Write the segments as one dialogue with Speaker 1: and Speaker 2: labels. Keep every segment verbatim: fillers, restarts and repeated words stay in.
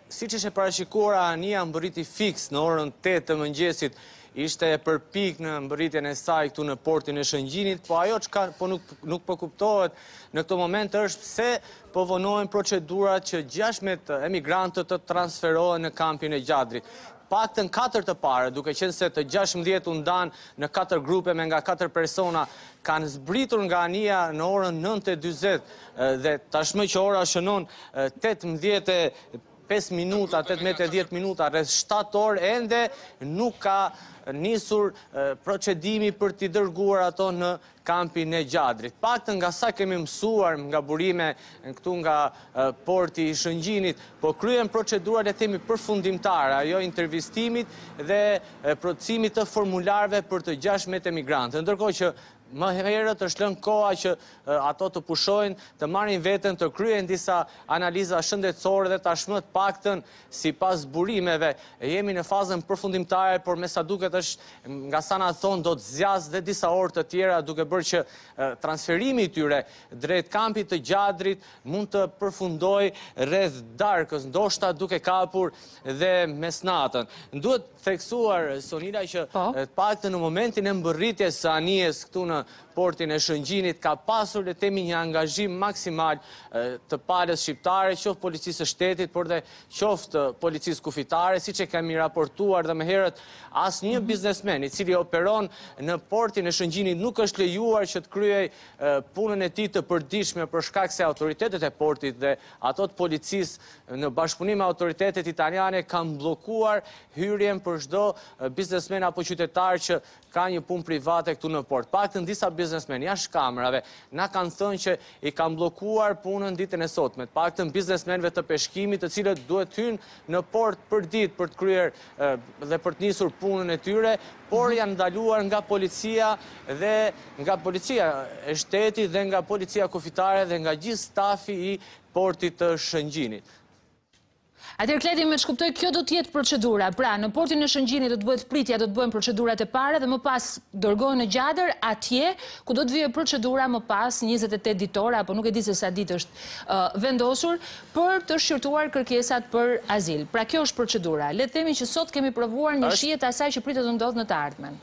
Speaker 1: siç ishte parashikuar, Ania mbërriti fiks në orën tetë të mëngjesit, ishte e përpik në mbërritjen e saj këtu në portin e Shëngjinit, po ajo çka po nuk nuk po kuptohet në këtë moment është pse po vonohen procedurat që gjashtëdhjetë emigrantët të transferohen në kampin e Gjadrit. Paktën katër të parë, duke qenë se të gjashtëdhjetë u ndan në katër grupe me nga katër persona, kanë zbritur nga Ania në orën nëntë e dyzet dhe tashmë që ora shënon tetëmbëdhjetë e pesë minuta, tetëmbëdhjetë e dhjetë minuta, rreth shtatë orë, ende nuk ka nisur procedimi për t'i dërguar ato në kampin e Gjadrit. Paktën nga sa kemi mësuar nga burime këtu nga porti i Shëngjinit, po kryen procedurat e themi përfundimtare, ajo intervistimit dhe plotësimit të formularëve për të gjashtëdhjetë emigrantë. Ndërkohë që më herët është lënë koha që ato të pushojnë, të marrin veten, të kryejnë disa analiza shëndetësore dhe tashmë të paktën sipas burimeve jemi në fazën përfundimtare, por me sa duket është nga sa na thon do të zgjasë dhe disa orë të tjera, duke bërë që transferimi i tyre drejt kampit të Gjadrit mund të përfundojë rreth darkës, ndoshta duke kapur dhe mesnatën. Duhet theksuar, Sonila, që të paktën në momentin e mbërritjes së Anijes këtu në portin e Shëngjinit ka pasur le themi një angazhim maksimal të palës shqiptare, qoftë policisë së shtetit, por dhe qoftë policisë kufitare, siç e kemi raportuar dhe më herët, asnjë biznesmen i cili operon në portin e Shëngjinit nuk është lejuar që të kryej punën e tij të përditshme për shkak se autoritetet e portit dhe ato të policisë në bashkëpunim me autoritetet italiane kanë bllokuar hyrjen për çdo biznesmen apo qytetar që ka një punë private këtu në port. Paktën disa biznesmen jashtë kamerave na kanë thënë që i kanë bllokuar punën ditën e sotme. Paktën biznesmenëve të peshkimit, të cilët duhet hyjnë në port për ditë për të kryer dhe për të nisur punën e tyre, por janë ndaluar nga policia dhe nga policia e shtetit dhe nga policia kufitare dhe nga gjithë stafi i portit të Shëngjinit.
Speaker 2: Atëherë Kledi, me shkuptoj, kjo do t'jetë procedura. Pra, në portin e Shëngjinit do të bëhet pritja, do të bëhen procedurat e pare dhe më pas dërgohen në Gjadër atje, ku do të vijë procedura më pas njëzet e tetë ditore, apo nuk e di se sa ditë është uh, vendosur, për të shqyrtuar kërkesat për azil. Pra, kjo është procedura. Le të themi që sot kemi provuar një shihet asaj që pritet të ndodhë në të ardhmen.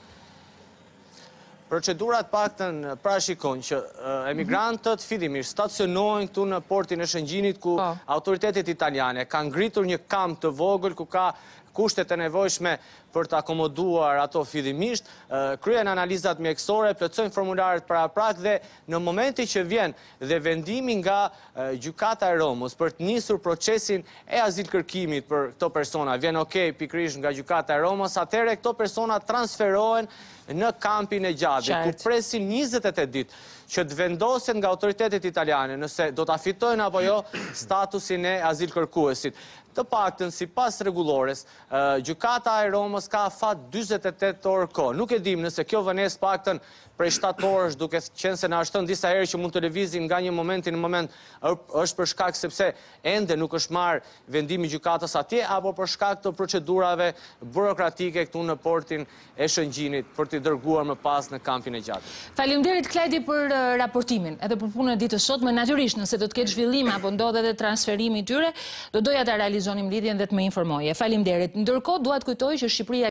Speaker 1: Procedurat paktën parashikojnë që emigrantët fillimisht stacionohen këtu në portin e Shëngjinit, ku autoritetet italiane kanë ngritur një kamp të vogël ku ka kushtet e nevojshme për të akomoduar ato fillimisht, kryen analizat mjekësore, plotësojnë formularet paraprak dhe në momenti që vjen dhe vendimi nga gjykata e Romës për të nisur procesin e azil kërkimit për këto persona, vjen okay pikërisht nga gjykata e Romës, atëherë këto persona transferohen në kampin e Gjadrit, ku presin njëzet e tetë ditë që të vendosen nga autoritetet italiane nëse do të fitojnë apo jo statusin e azil kërkuesit. Të paktën sipas rregullores, gjykata e Romës ka afat dyzet e tetë orë kohë. Nuk e dim nëse kjo vënesë paktën prej shtatë orësh, duke qenë se na është thënë disa herë që mund të lëvizim nga një momenti në moment, është për shkak sepse ende nuk është marrë vendimi gjykatës atje, apo për shkak të procedurave burokratike këtu në portin e Shëngjinit për t'i dërguar më pas në kampin e Gjadrit.
Speaker 2: Faleminderit Kledi për raportimin, edhe për punën e ditës sot, më natyrisht nëse do të ketë zhvillim apo ndodhet edhe transferimi i tyre, do doja ta realizonim lidhjen dhe të më informoje. Faleminderit. Ndërkohë dua të kujtoj që Shqipëria